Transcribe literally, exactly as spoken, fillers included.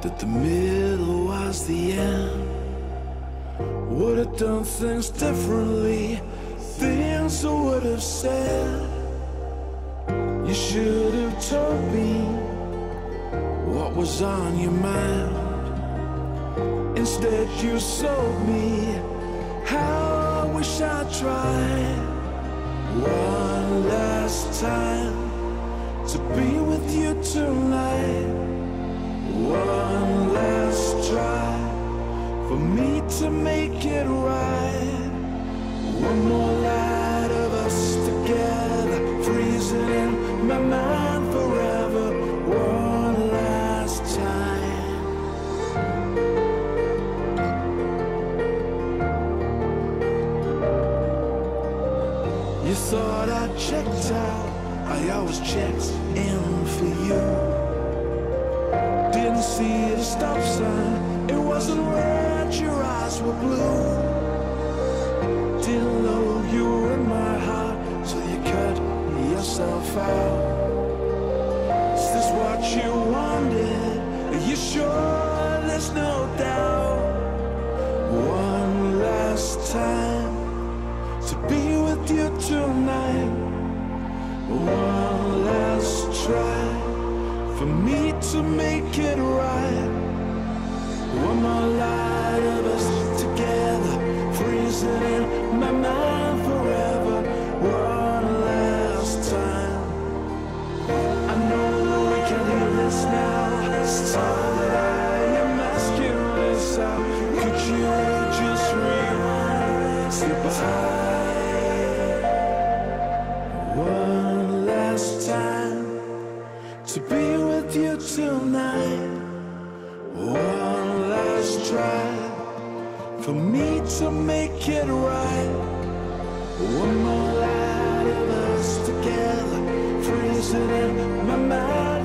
that the middle was the end. Would have done things differently, things I would have said. You should have told me what was on your mind. Instead you sold me. How I wish I tried one last time to be with you tonight. One last try for me to make it right. One more light of us together, freezing in my mind forever. One last time. You thought I checked out, I always checked in for you. Didn't see the stop sign, it wasn't red, your eyes were blue. Didn't know you were in my heart, so you cut yourself out. Is this what you wanted? Are you sure there's no doubt? One last time to be with you tonight. One last try for me to make it right. One more light of us together, freezing in my mind forever. One last time. I know we can do this now. It's time that I am asking this out. Could you just rewind, slip behind? One last time to be with you tonight. One last try for me to make it right. One more light of us together, freezing in my mind.